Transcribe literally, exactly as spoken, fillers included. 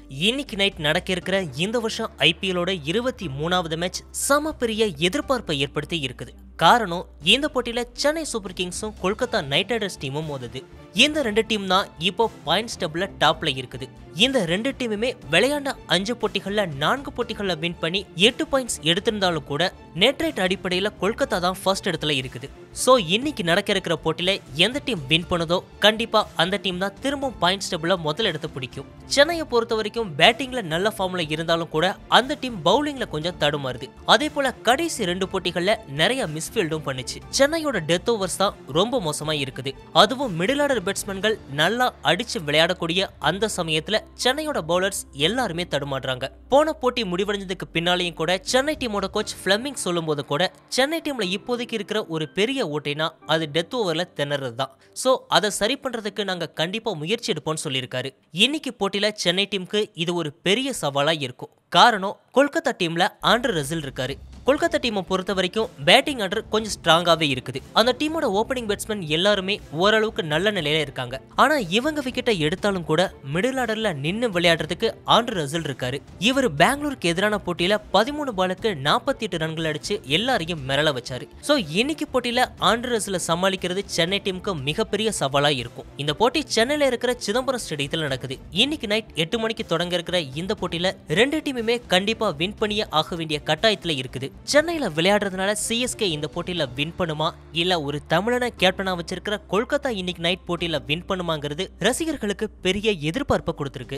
இன்னைக்கு நைட் நடக்க இருக்கிற இந்த வருஷம் ஐபிஎல்லோட இருபத்தி மூணாவது மேட்ச் சம பெரிய எதிர்பார்ப்பை ஏற்படுத்தி இருக்குது. காரணம், இந்த போட்டியில சென்னை சூப்பர் கிங்ஸும் கொல்கத்தா நைட் ரைடர்ஸ் டீமும் மோதுது. இந்த ரெண்டு டீம் தான் இப்போ பாயிண்ட்ஸ் டேபிள்ல டாப்ல இருக்குது. இந்த ரெண்டு டீமுமே விளையாண்ட அஞ்சு போட்டிகள்ல நான்கு போட்டிகள்ல வின் பண்ணி எட்டு பாயிண்ட்ஸ் எடுத்திருந்தாலும் கூட நெட் ரேட் அடிப்படையில கொல்கத்தா தான் ஃபர்ஸ்ட் இடத்துல இருக்குது. சோ இன்னைக்கு நடக்க இருக்கிற போட்டியில எந்த டீம் வின் பண்ணுதோ கண்டிப்பா அந்த டீம் தான் திரும்பவும் பாயிண்ட்ஸ் டேபிள்ல முதல் இடத்தை பிடிக்கும். சென்னையை பொறுத்த வரைக்கும் பேட்டிங்ல நல்ல ஃபார்ம்ல இருந்தாலும் கூட அந்த டீம் பவுலிங்ல கொஞ்சம் தடுமாறுது. அதே போல கடைசி ரெண்டு போட்டிகள்ல நிறைய மிஸ்ஃபீல்டும் பண்ணுச்சு. சென்னையோட டெத் ஓவர்ஸ் தான் ரொம்ப மோசமா இருக்குது. அதுவும் மிடில் ஆர்டர் பேட்ஸ்மேன்கள் நல்லா அடிச்சு விளையாடக்கூடிய அந்த சமயத்துல சென்னையோட பவுலர்ஸ் எல்லாருமே தடுமாறுறாங்க. போன போட்டி முடிவடைஞ்சதுக்கு பின்னாலேயும் கூட சென்னை டீமோட கோச் பிளமிங் சொல்லும் போது கூட சென்னை டீம்ல இப்போதைக்கு இருக்கிற ஒரு பெரிய ஓட்டைனா அது டெத் ஓவர்ல திணறது தான். சோ அதை சரி பண்றதுக்கு நாங்க கண்டிப்பா முயற்சி எடுப்போம்னு சொல்லியிருக்காரு. இன்னைக்கு போட்டியில சென்னை டீமுக்கு இது ஒரு பெரிய சவாலா இருக்கும். காரணம், கொல்கத்தா டீம்ல ஆண்ட்ரூ ரசல் இருக்காரு. கொல்கத்தா டீமை பொறுத்த வரைக்கும் பேட்டிங் ஆர்டர் கொஞ்சம் ஸ்ட்ராங்காவே இருக்குது. அந்த டீமோட ஓப்பனிங் பேட்ஸ்மேன் எல்லாருமே ஓரளவுக்கு நல்ல நிலையில இருக்காங்க. ஆனா இவங்க விக்கெட்டை எடுத்தாலும் கூட மிடில் ஆர்டர்ல நின்னு விளையாடுறதுக்கு ஆண்ட்ரூ ரசல் இருக்காரு. இவர் பெங்களூருக்கு எதிரான போட்டியில பதிமூணு பாலுக்கு நாற்பத்தி எட்டு ரன்கள் அடிச்சு எல்லாரையும் மிரள வச்சாரு. சோ இன்னைக்கு போட்டியில ஆண்ட்ரூ ரசலை சமாளிக்கிறது சென்னை டீமுக்கு மிகப்பெரிய சவாலா இருக்கும். இந்த போட்டி சென்னையில இருக்கிற சிதம்பரம் ஸ்டேடியத்தில் நடக்குது. இன்னைக்கு நைட் எட்டு மணிக்கு தொடங்க இருக்கிற இந்த போட்டியில ரெண்டு டீமுமே கண்டிப்பா வின் பண்ணியே ஆக வேண்டிய கட்டாயத்துல இருக்குது. சென்னையில விளையாடுறதுனால சிஎஸ்கே இந்த போட்டியில வின் பண்ணுமா, இல்ல ஒரு தமிழனை கேப்டனா வச்சிருக்கிற கொல்கத்தா இன்னைக்கு நைட் போட்டியில வின் பண்ணுமாங்கிறது ரசிகர்களுக்கு பெரிய எதிர்பார்ப்பை கொடுத்திருக்கு.